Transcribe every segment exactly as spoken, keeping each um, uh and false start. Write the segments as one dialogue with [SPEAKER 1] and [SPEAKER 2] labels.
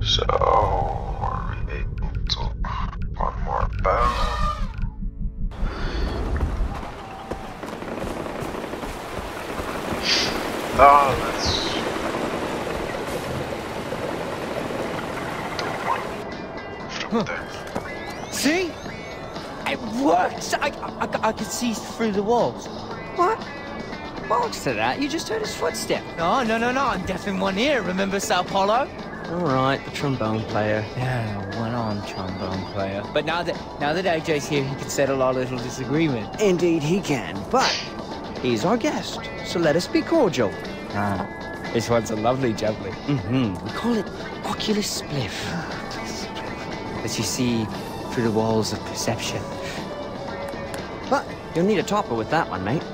[SPEAKER 1] So, are we able to one more bow? No, let's do one from there.
[SPEAKER 2] See? It works! I, I, I could see through the walls. What? Bollocks to that, you just heard his footstep. No, no, no, no, I'm deaf in one ear, remember Sao Paulo?
[SPEAKER 3] Alright, the trombone player.
[SPEAKER 2] Yeah, one-armed trombone player. But now that now that A J's here, he can settle our little disagreement.
[SPEAKER 3] Indeed he can, but he's our guest, so let us be cordial.
[SPEAKER 2] Ah, this one's a lovely jubbly.
[SPEAKER 3] Mm-hmm. We call it Oculus Spliff.
[SPEAKER 2] That you see through the walls of perception.
[SPEAKER 3] But you'll need a topper with that one, mate.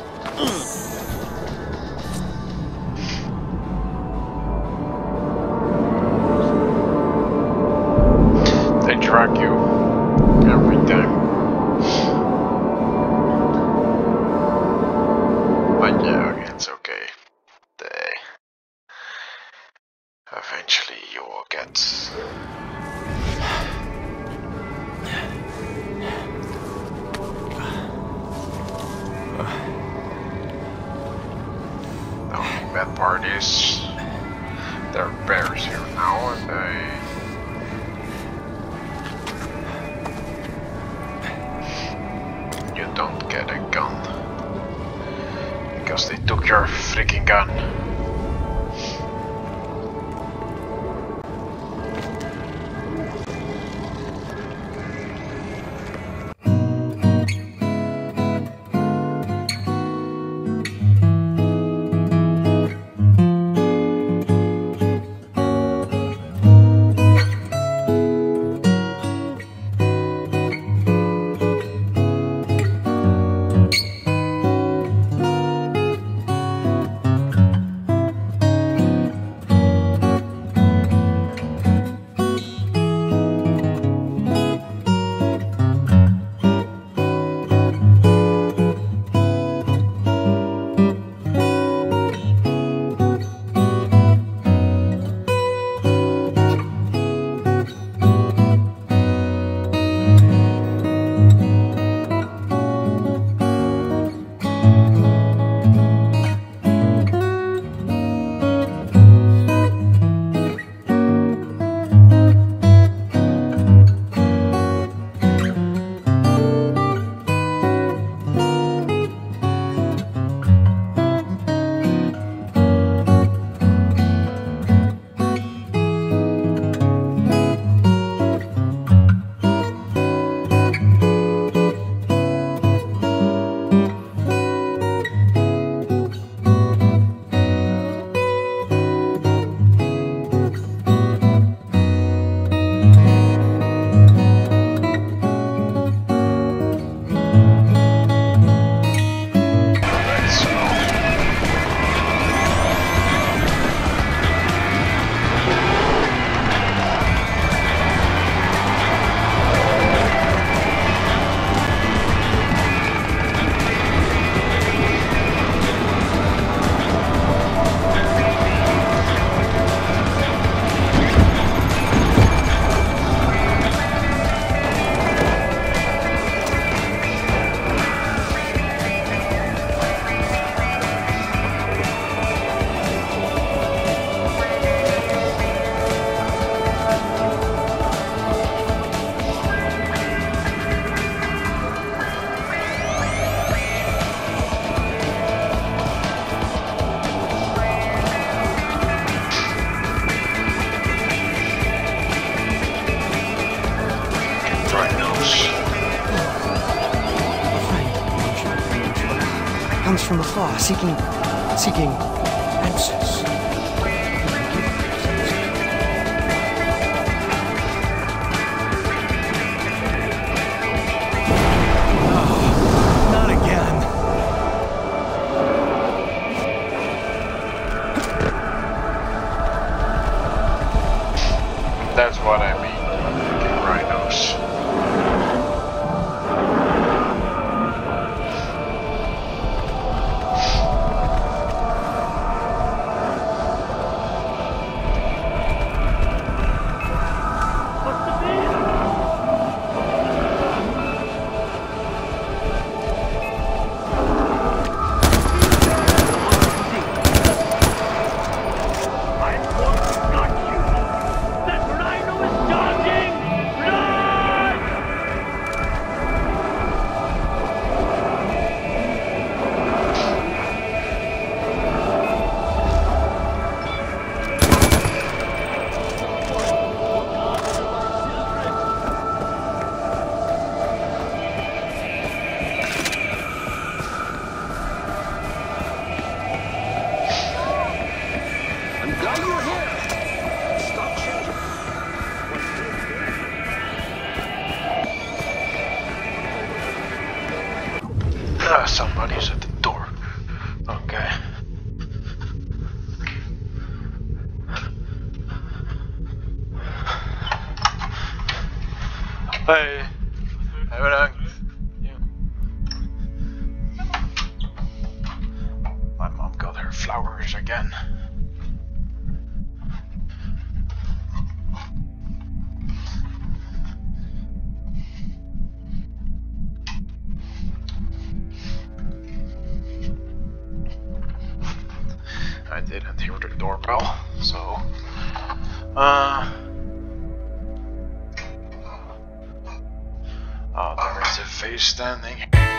[SPEAKER 1] They track you every time. But yeah, okay, it's okay. They eventually you will get the only bad part is there are bears here now and they you don't get a gun because they took your freaking gun.
[SPEAKER 3] Comes from afar, seeking, seeking answers.
[SPEAKER 2] Oh, not again.
[SPEAKER 1] That's what I mean. Freaking rhinos.
[SPEAKER 4] Ah, somebody's at the door. Okay. Hey. Hey, what up? Yeah. My mom got her flowers again. I didn't hear the doorbell, so uh oh, there is a face standing.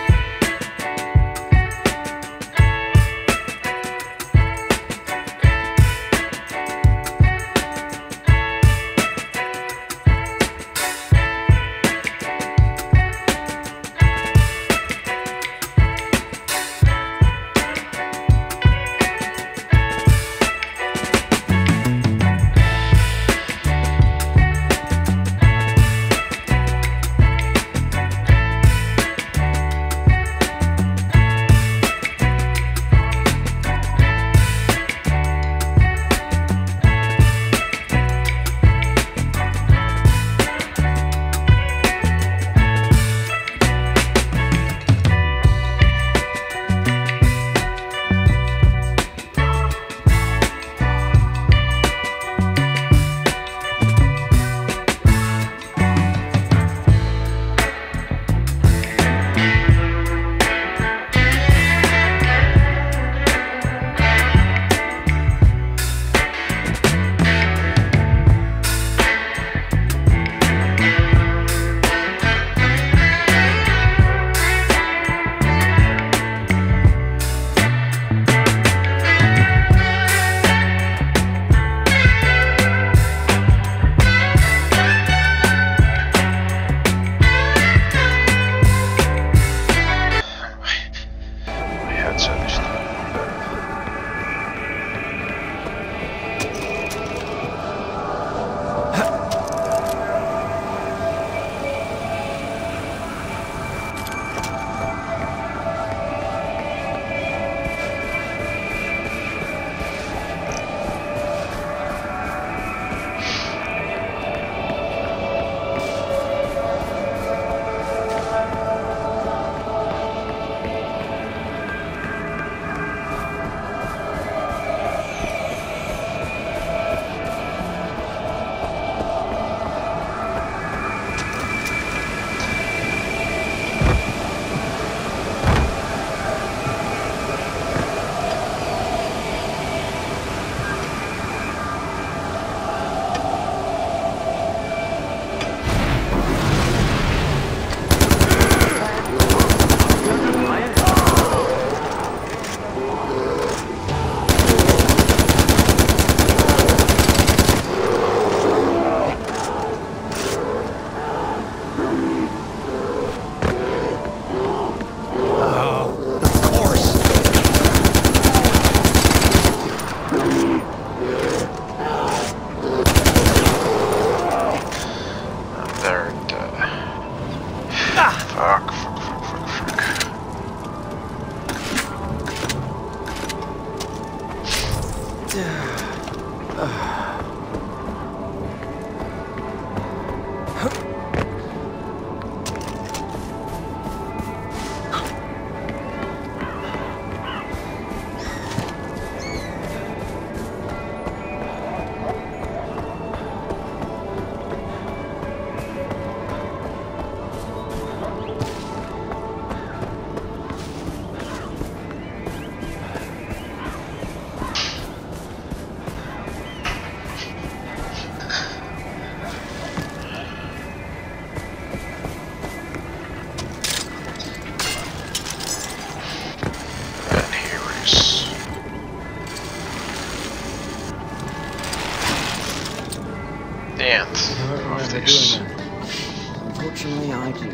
[SPEAKER 3] Unfortunately, I do.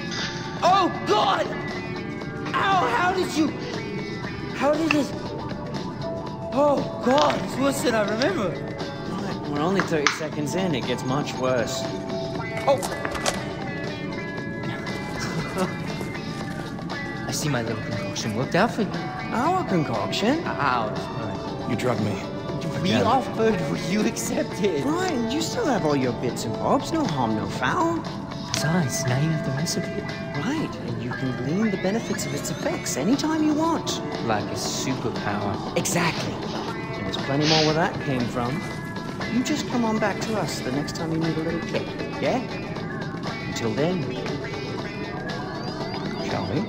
[SPEAKER 2] Oh, God! Ow, how did you... How did it... Oh, God, it's worse than I remember.
[SPEAKER 3] Right, we're only thirty seconds in. It gets much worse.
[SPEAKER 2] Oh! I see my little concoction worked out for you.
[SPEAKER 3] Our concoction?
[SPEAKER 2] Ours, right.
[SPEAKER 5] You drugged me.
[SPEAKER 2] We
[SPEAKER 5] Forget it.
[SPEAKER 2] offered, you accepted.
[SPEAKER 3] Right, you still have all your bits and bobs. No harm, no foul.
[SPEAKER 2] Besides, now you have the recipe.
[SPEAKER 3] Right, and you can glean the benefits of its effects anytime you want.
[SPEAKER 2] Like a superpower.
[SPEAKER 3] Exactly. And there's plenty more where that came from. You just come on back to us the next time you need a little kick, yeah? Until then, shall we?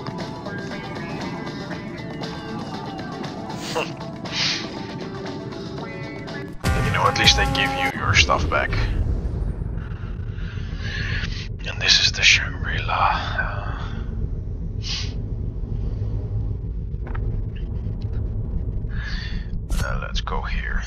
[SPEAKER 4] You know, at least they give you your stuff back. And this is the Shangri-La. Uh, let's go here.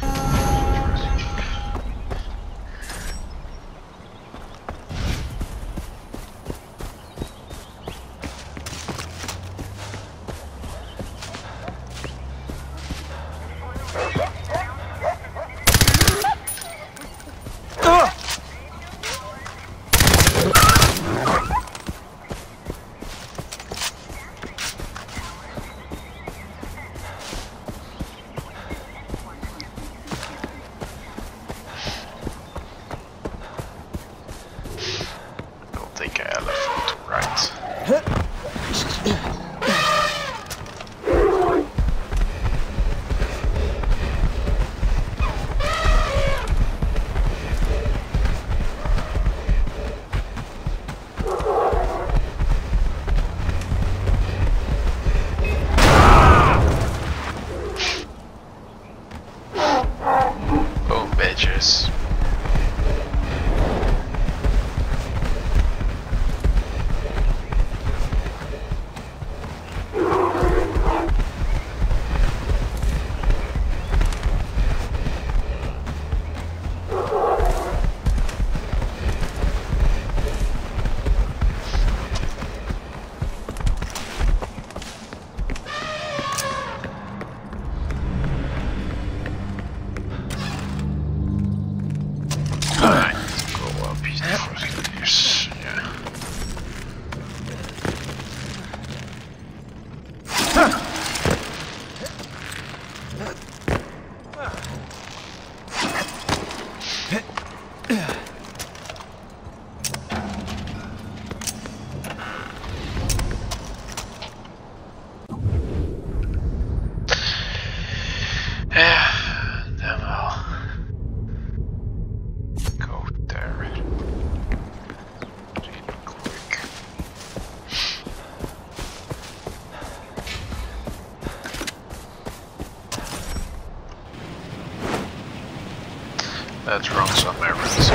[SPEAKER 4] Let's run some errands.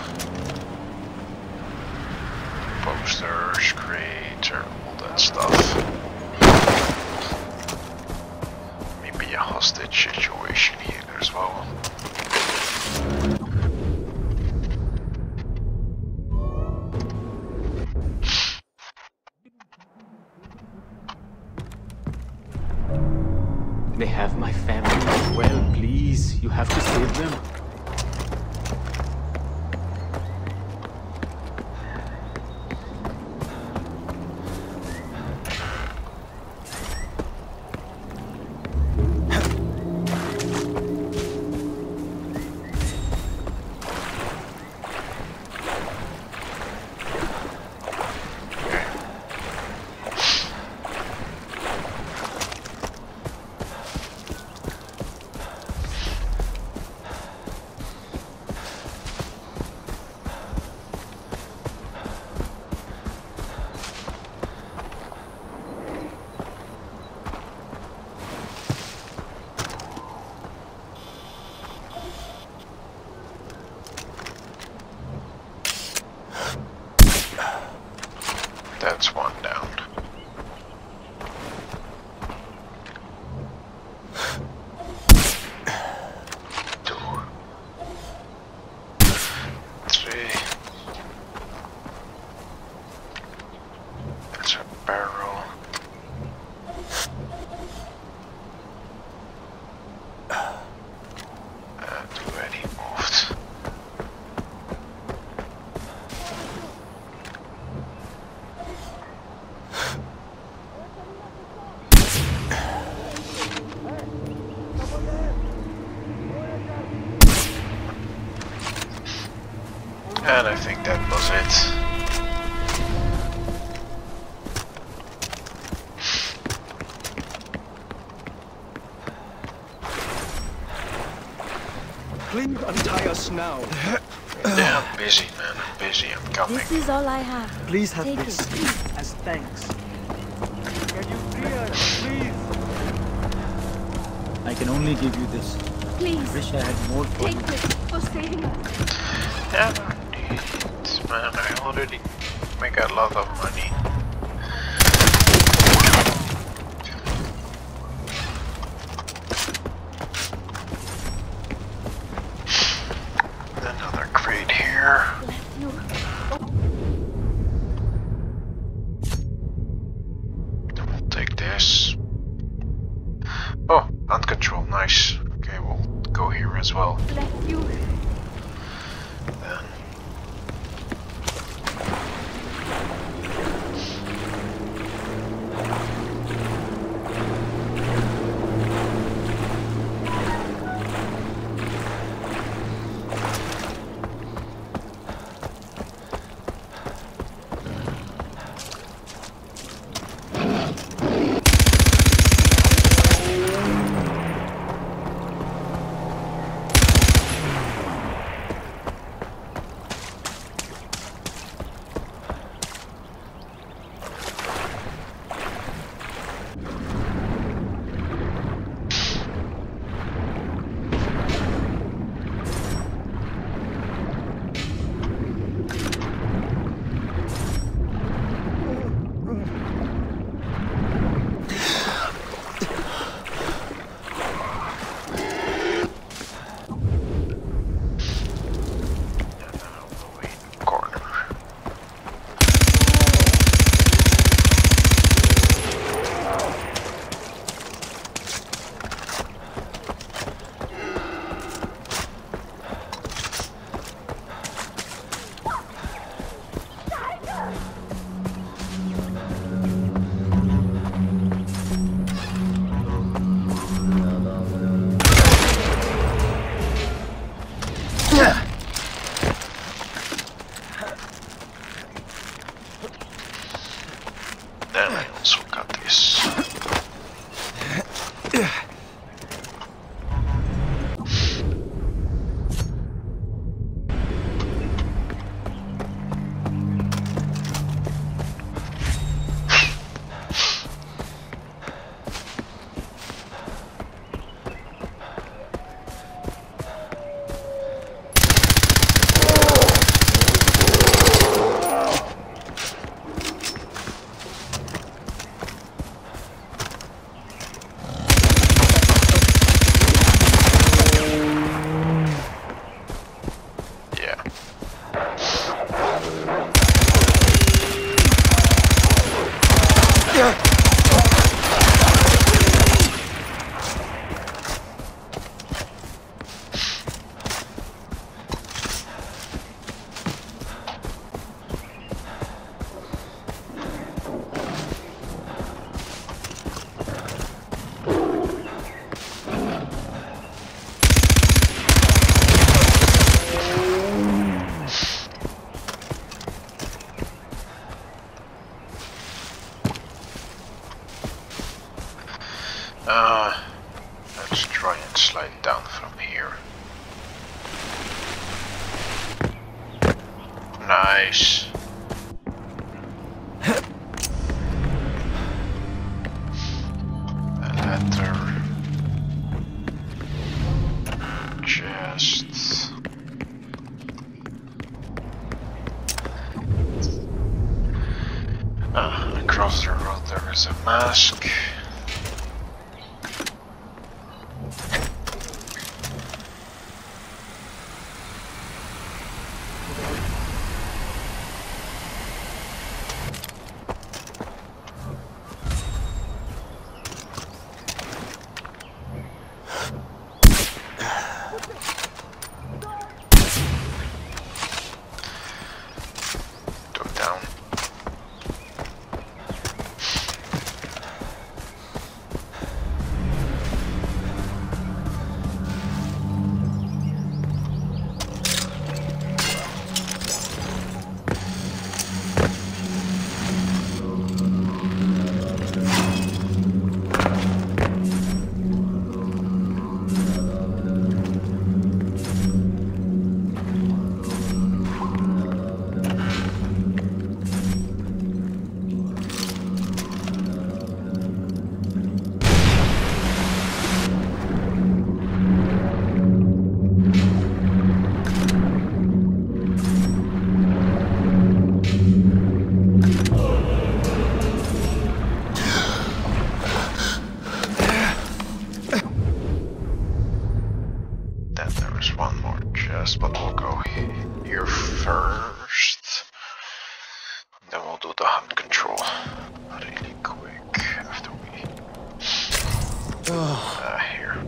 [SPEAKER 4] Posters, creator, all that stuff. Maybe a hostage situation here as well.
[SPEAKER 6] They have my family as well, please. You have to save them.
[SPEAKER 4] That's one down. Two. Three. That's a barrel. And already moved. And I think that was it.
[SPEAKER 5] Please untie us now.
[SPEAKER 4] Yeah, I'm busy, man. I'm busy. I'm coming.
[SPEAKER 7] This is all I have.
[SPEAKER 5] Please have
[SPEAKER 7] Take
[SPEAKER 5] this
[SPEAKER 7] it.
[SPEAKER 5] as thanks. Can you free us, please?
[SPEAKER 6] I can only give you this.
[SPEAKER 7] Please,
[SPEAKER 6] Wish I had more for
[SPEAKER 7] take
[SPEAKER 6] you.
[SPEAKER 7] this for saving us.
[SPEAKER 4] Yeah, I need it, man. I already make a lot of money. Another crate here.
[SPEAKER 7] Bless you.
[SPEAKER 4] We'll take this. Oh, hunt control, nice. Okay, we'll go here as well.
[SPEAKER 7] Bless you.
[SPEAKER 4] Then. Then I also got this. Uh, let's try and slide down from here. Nice. A letter. Chest. Uh, across the road there is a mask. There's one more chest, but we'll go here first. Then we'll do the hunt control really quick after we. Uh, here.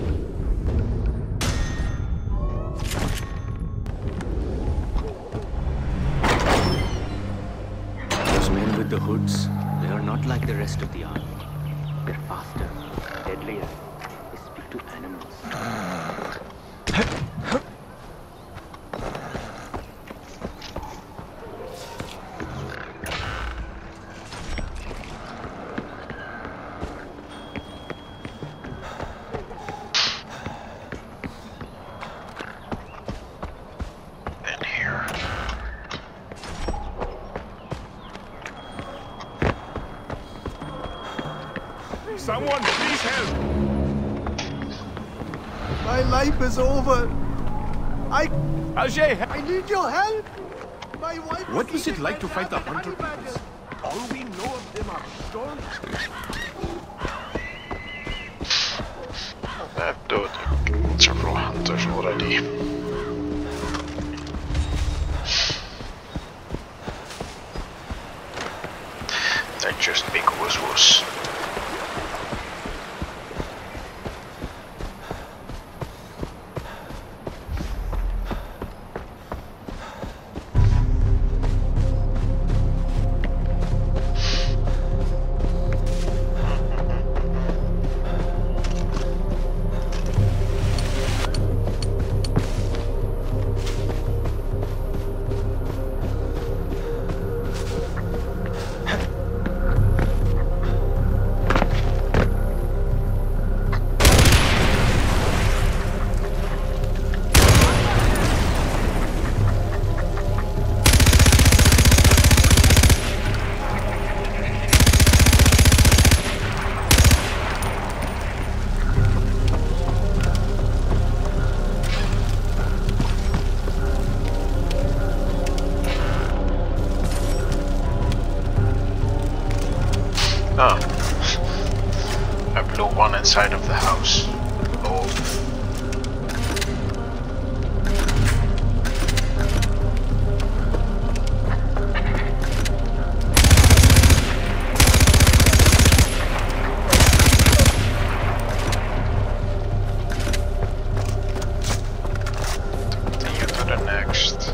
[SPEAKER 6] Those men with the hoods, they are not like the rest of the army. They're faster, deadlier. They speak to animals.
[SPEAKER 4] And here.
[SPEAKER 5] Someone, please help!
[SPEAKER 8] My life is over. I
[SPEAKER 5] Ajay,
[SPEAKER 8] I need your help. My wife.
[SPEAKER 5] what was
[SPEAKER 8] is
[SPEAKER 5] it
[SPEAKER 8] eaten
[SPEAKER 5] like
[SPEAKER 8] by
[SPEAKER 5] to fight the
[SPEAKER 8] rabid
[SPEAKER 5] hunter
[SPEAKER 8] honey
[SPEAKER 5] peoples?
[SPEAKER 8] badgers. All we know of them are storms.
[SPEAKER 4] I've done several hunters already. They're just big wuss-wuss. Oh. I blew one inside of the house. Oh. Continue to the next.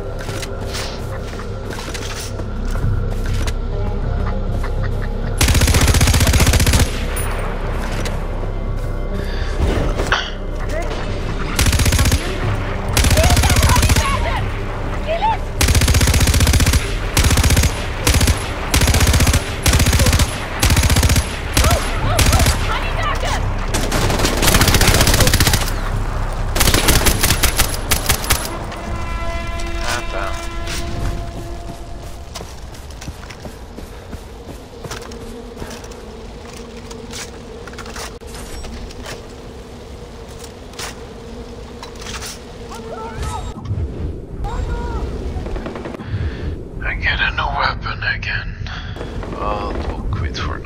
[SPEAKER 4] I get a new weapon again. I'll quit for